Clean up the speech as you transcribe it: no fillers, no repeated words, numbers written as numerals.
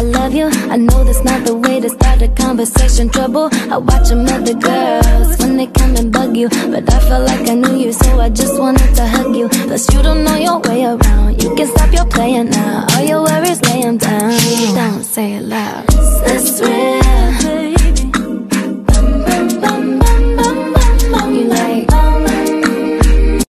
love you. I know that's not the way to start a conversation. Trouble, I watch them other girls when they come and bug you, but I felt like I knew you, so I just wanted to hug you. Plus you don't know your way around. You can stop your playing now. All your worries, lay them down. Don't say it loud. That's real.